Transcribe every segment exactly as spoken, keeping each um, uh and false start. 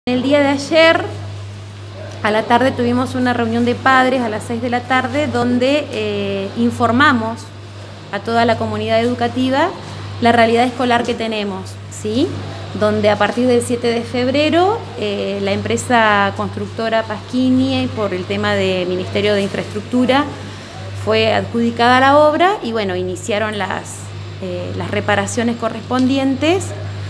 El día de ayer, a la tarde, tuvimos una reunión de padres a las seis de la tarde donde eh, informamos a toda la comunidad educativa la realidad escolar que tenemos, ¿sí? Donde a partir del siete de febrero eh, la empresa constructora Pasquini, por el tema del Ministerio de Infraestructura, fue adjudicada a la obra y bueno, iniciaron las, eh, las reparaciones correspondientes,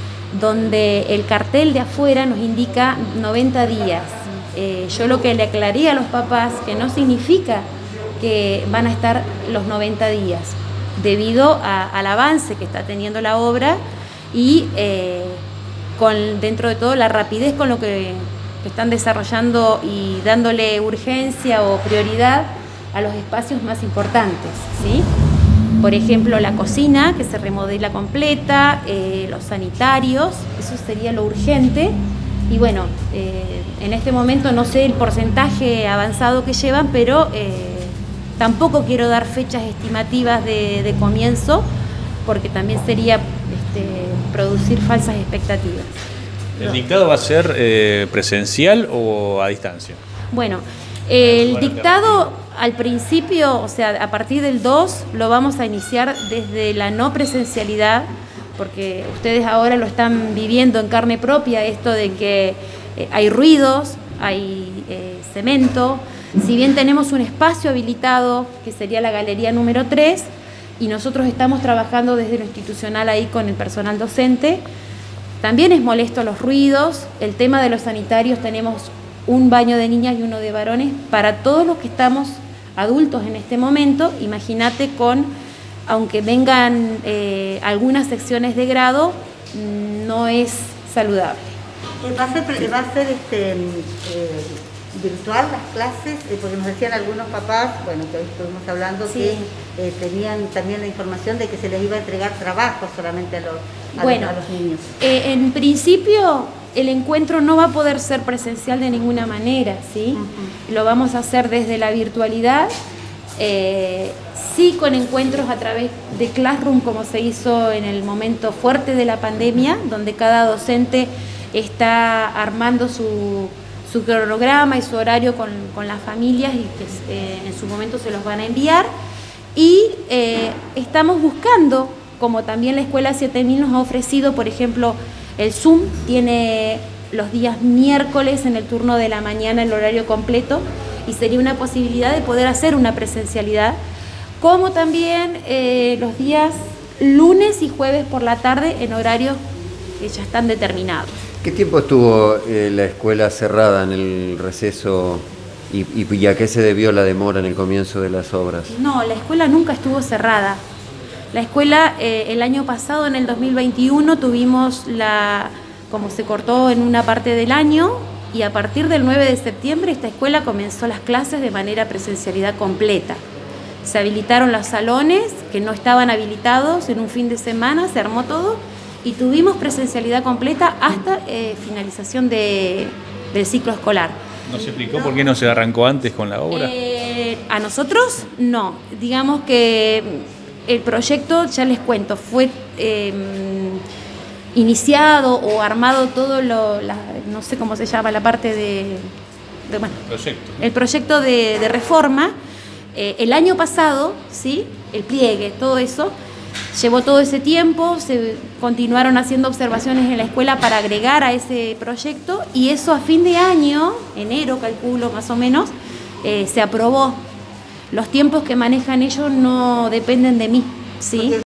donde el cartel de afuera nos indica noventa días. Eh, yo lo que le aclaré a los papás que no significa que van a estar los noventa días, debido a, al avance que está teniendo la obra y eh, con, dentro de todo la rapidez con lo que, que están desarrollando y dándole urgencia o prioridad a los espacios más importantes, ¿sí? Por ejemplo, la cocina, que se remodela completa, eh, los sanitarios, eso sería lo urgente. Y bueno, eh, en este momento no sé el porcentaje avanzado que llevan, pero eh, tampoco quiero dar fechas estimativas de, de comienzo, porque también sería este, producir falsas expectativas. ¿El dictado va a ser eh, presencial o a distancia? Bueno, el dictado al principio, o sea, a partir del dos, lo vamos a iniciar desde la no presencialidad, porque ustedes ahora lo están viviendo en carne propia, esto de que eh, hay ruidos, hay eh, cemento. Si bien tenemos un espacio habilitado, que sería la galería número tres, y nosotros estamos trabajando desde lo institucional ahí con el personal docente, también es molesto los ruidos. El tema de los sanitarios, tenemos un baño de niñas y uno de varones para todos los que estamos adultos en este momento. Imagínate con, aunque vengan eh, algunas secciones de grado, no es saludable. ¿Va a ser, va a ser este, eh, virtual las clases? Eh, porque nos decían algunos papás, bueno, que hoy estuvimos hablando, sí, que eh, tenían también la información de que se les iba a entregar trabajo solamente a los, a bueno, los, a los niños. Eh, en principio, el encuentro no va a poder ser presencial de ninguna manera, ¿sí? Uh-huh. Lo vamos a hacer desde la virtualidad, eh, sí con encuentros a través de Classroom, como se hizo en el momento fuerte de la pandemia, donde cada docente está armando su, su cronograma y su horario con, con las familias y que eh, en su momento se los van a enviar. Y eh, estamos buscando, como también la Escuela siete mil nos ha ofrecido, por ejemplo, el Zoom tiene los días miércoles en el turno de la mañana el horario completo y sería una posibilidad de poder hacer una presencialidad, como también eh, los días lunes y jueves por la tarde en horarios que ya están determinados. ¿Qué tiempo estuvo eh, la escuela cerrada en el receso y, y, y a qué se debió la demora en el comienzo de las obras? No, la escuela nunca estuvo cerrada. La escuela, eh, el año pasado, en el dos mil veintiuno, tuvimos la, como se cortó en una parte del año, y a partir del nueve de septiembre esta escuela comenzó las clases de manera presencialidad completa. Se habilitaron los salones que no estaban habilitados en un fin de semana, se armó todo y tuvimos presencialidad completa hasta eh, finalización de, del ciclo escolar. ¿No se explicó por qué no se arrancó antes con la obra? Eh, a nosotros no, digamos que el proyecto, ya les cuento, fue eh, iniciado o armado todo lo, la, no sé cómo se llama, la parte de, de bueno, proyecto. el proyecto de, de reforma, eh, el año pasado, ¿sí? El pliegue, todo eso, llevó todo ese tiempo, se continuaron haciendo observaciones en la escuela para agregar a ese proyecto y eso a fin de año, enero calculo más o menos, eh, se aprobó. Los tiempos que manejan ellos no dependen de mí, ¿sí?